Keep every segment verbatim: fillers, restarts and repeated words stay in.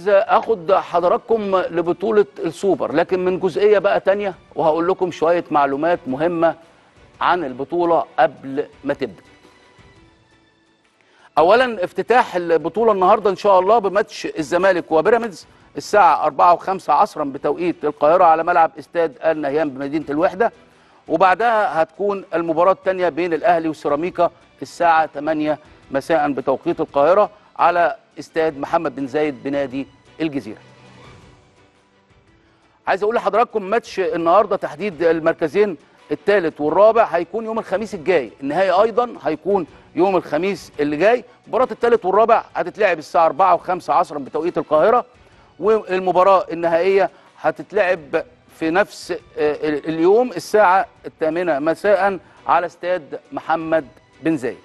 عايز اخد حضراتكم لبطولة السوبر، لكن من جزئية بقى تانية، وهقول لكم شوية معلومات مهمة عن البطولة قبل ما تبدأ. اولا افتتاح البطولة النهاردة ان شاء الله بماتش الزمالك وبيراميدز الساعة أربعة وخمسة عصرا بتوقيت القاهرة على ملعب استاد آل نهيان بمدينة الوحدة، وبعدها هتكون المباراة الثانية بين الأهلي وسيراميكا الساعة ثمانية مساء بتوقيت القاهرة على استاد محمد بن زايد بنادي الجزيرة. عايز اقول لحضراتكم ماتش النهارده تحديد المركزين الثالث والرابع هيكون يوم الخميس الجاي، النهائي ايضا هيكون يوم الخميس اللي جاي. مباراة الثالث والرابع هتتلعب الساعة أربعة وخمسة عصرا بتوقيت القاهرة، والمباراة النهائية هتتلعب في نفس اليوم الساعة الثامنة مساء على استاد محمد بن زايد.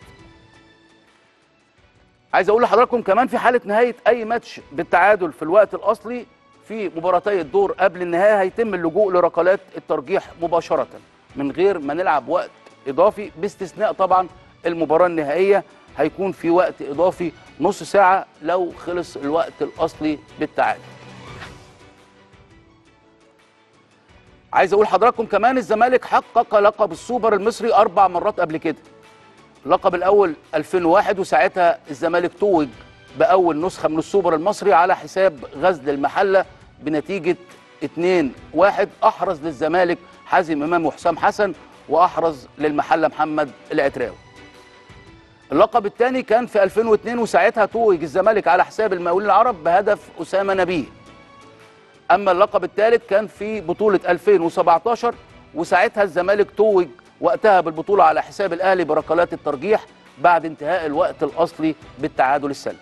عايز اقول لحضراتكم كمان في حالة نهاية اي ماتش بالتعادل في الوقت الاصلي في مباراتي الدور قبل النهاية هيتم اللجوء لركلات الترجيح مباشرة من غير ما نلعب وقت اضافي، باستثناء طبعا المباراة النهائية هيكون في وقت اضافي نص ساعة لو خلص الوقت الاصلي بالتعادل. عايز اقول لحضراتكم كمان الزمالك حقق لقب السوبر المصري اربع مرات قبل كده. اللقب الاول ألفين وواحد وساعتها الزمالك توج باول نسخه من السوبر المصري على حساب غزل المحله بنتيجه اتنين واحد، احرز للزمالك حازم امام وحسام حسن، واحرز للمحله محمد العتراوي. اللقب الثاني كان في ألفين واثنين وساعتها توج الزمالك على حساب المقاولين العرب بهدف اسامه نبيه. اما اللقب الثالث كان في بطوله ألفين وسبعتاشر وساعتها الزمالك توج وقتها بالبطوله على حساب الاهلي بركلات الترجيح بعد انتهاء الوقت الاصلي بالتعادل السلبي.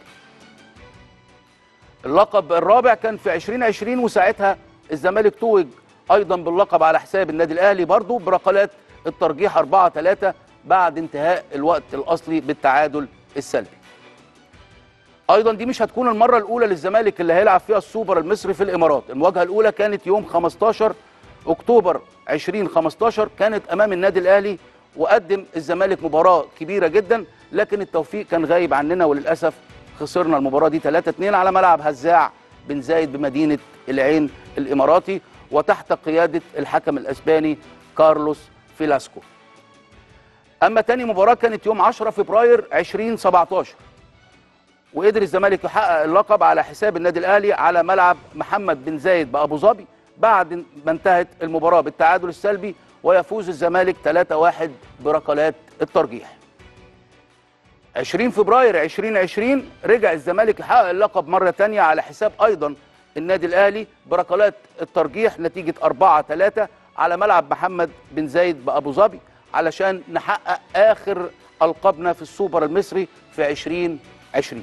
اللقب الرابع كان في ألفين وعشرين وساعتها الزمالك توج ايضا باللقب على حساب النادي الاهلي برضه بركلات الترجيح أربعة ثلاثة بعد انتهاء الوقت الاصلي بالتعادل السلبي. ايضا دي مش هتكون المره الاولى للزمالك اللي هيلعب فيها السوبر المصري في الامارات. المواجهه الاولى كانت يوم خمستاشر اكتوبر ألفين وخمستاشر كانت امام النادي الاهلي، وقدم الزمالك مباراه كبيره جدا، لكن التوفيق كان غايب عننا وللاسف خسرنا المباراه دي ثلاثة اثنين على ملعب هزاع بن زايد بمدينه العين الاماراتي وتحت قياده الحكم الاسباني كارلوس فيلاسكو. اما تاني مباراه كانت يوم عشرة فبراير ألفين وسبعتاشر وقدر الزمالك يحقق اللقب على حساب النادي الاهلي على ملعب محمد بن زايد بابو ظبي بعد ما انتهت المباراه بالتعادل السلبي ويفوز الزمالك ثلاثة واحد بركلات الترجيح. عشرين فبراير ألفين وعشرين رجع الزمالك يحقق اللقب مره ثانيه على حساب ايضا النادي الاهلي بركلات الترجيح نتيجه أربعة ثلاثة على ملعب محمد بن زايد بابو ظبي علشان نحقق اخر القابنا في السوبر المصري في ألفين وعشرين.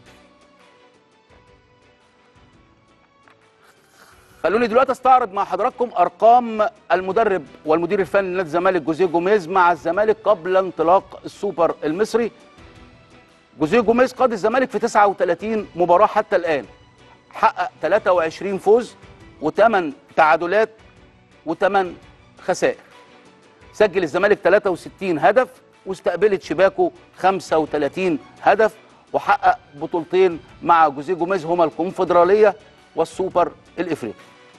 خلوني دلوقتي استعرض مع حضراتكم ارقام المدرب والمدير الفني لنادي الزمالك جوزيه جوميز مع الزمالك قبل انطلاق السوبر المصري. جوزيه جوميز قاد الزمالك في تسعة وثلاثين مباراه حتى الان، حقق ثلاثة وعشرين فوز وثمان تعادلات وثمان خسائر. سجل الزمالك ثلاثة وستين هدف واستقبلت شباكه خمسة وثلاثين هدف، وحقق بطولتين مع جوزيه جوميز هما الكونفدراليه والسوبر الافريقي.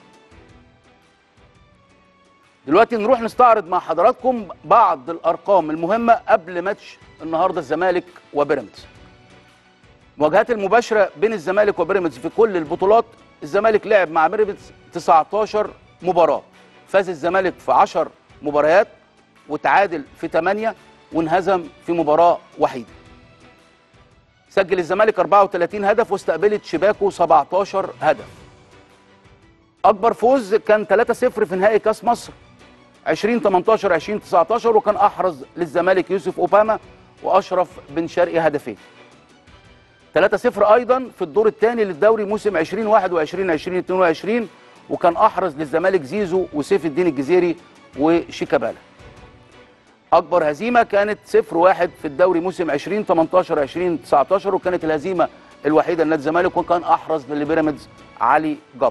دلوقتي نروح نستعرض مع حضراتكم بعض الارقام المهمه قبل ماتش النهارده الزمالك وبيراميدز. المواجهات المباشره بين الزمالك وبيراميدز في كل البطولات، الزمالك لعب مع بيراميدز تسعتاشر مباراه، فاز الزمالك في عشر مباريات وتعادل في ثمانية وانهزم في مباراه وحيده. سجل الزمالك أربعة وثلاثين هدف واستقبلت شباكه سبعتاشر هدف. اكبر فوز كان ثلاثة صفر في نهائي كاس مصر ألفين وثمنتاشر ألفين وتسعتاشر وكان احرز للزمالك يوسف اوباما واشرف بن شرقي هدفين. ثلاثة صفر ايضا في الدور الثاني للدوري موسم ألفين وواحد وعشرين ألفين واثنين وعشرين وكان احرز للزمالك زيزو وسيف الدين الجزيري وشيكابالا. اكبر هزيمه كانت صفر واحد في الدوري موسم ألفين وثمنتاشر ألفين وتسعتاشر وكانت الهزيمه الوحيده لنادي الزمالك وكان احرز للبيراميدز علي جبر.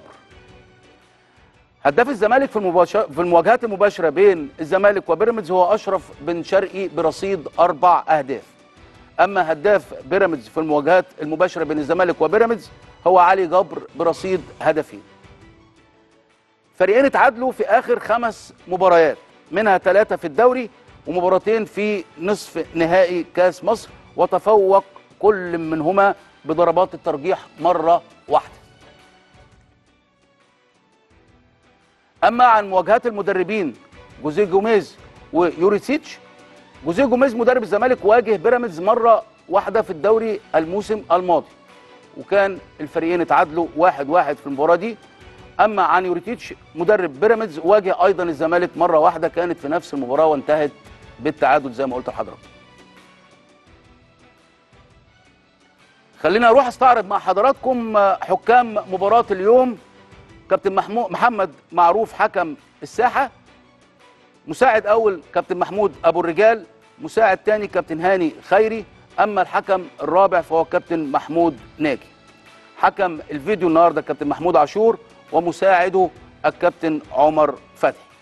هداف الزمالك في المباشر في المواجهات المباشره بين الزمالك وبيراميدز هو اشرف بن شرقي برصيد اربع اهداف. اما هداف بيراميدز في المواجهات المباشره بين الزمالك وبيراميدز هو علي جبر برصيد هدفين. فريقين اتعادلوا في اخر خمس مباريات، منها ثلاثه في الدوري ومباراتين في نصف نهائي كاس مصر، وتفوق كل منهما بضربات الترجيح مره واحده. اما عن مواجهات المدربين جوزيه جوميز ويوريتسيتش، جوزيه جوميز مدرب الزمالك واجه بيراميدز مره واحده في الدوري الموسم الماضي، وكان الفريقين اتعادلوا واحد واحد في المباراه دي. اما عن يوريتسيتش مدرب بيراميدز واجه ايضا الزمالك مره واحده، كانت في نفس المباراه وانتهت بالتعادل زي ما قلت لحضرتك. خلينا اروح استعرض مع حضراتكم حكام مباراه اليوم. كابتن محمود محمد معروف حكم الساحه، مساعد اول كابتن محمود ابو الرجال، مساعد ثاني كابتن هاني خيري، اما الحكم الرابع فهو كابتن محمود ناجي. حكم الفيديو النهارده كابتن محمود عاشور، ومساعده الكابتن عمر فتحي.